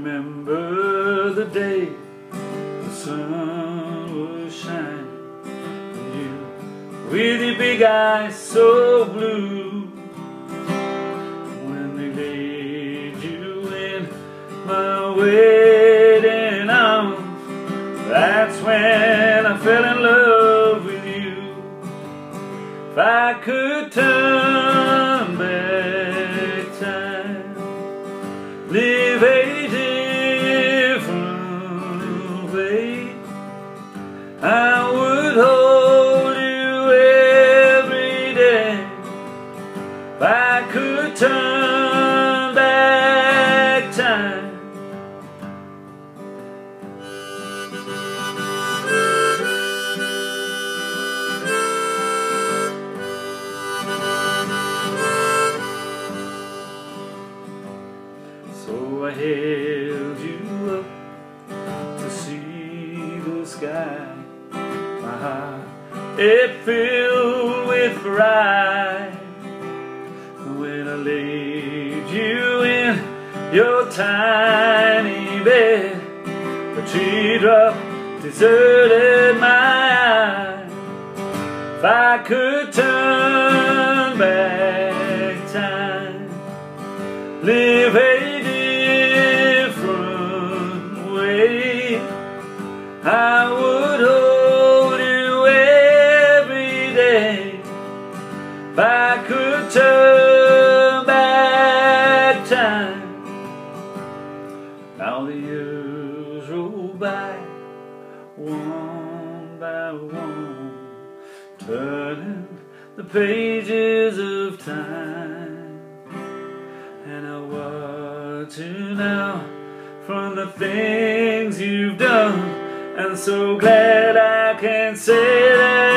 remember the day the sun was shining, you with your big eyes so blue, when they laid you in my waiting arms. That's when I fell in love with you. If I could turn back time, live a different way, I would hold you every day. If I could turn back time. So I held you up to see the sky. My heart, it filled with pride when I laid you in your tiny bed. The teardrop deserted my eye. If I could turn back time, live a different way, I would hold you every day. If I could turn back time. Now the years roll by, one by one, turning the pages of time, and I watch you now from the things you've done, and so glad I can say that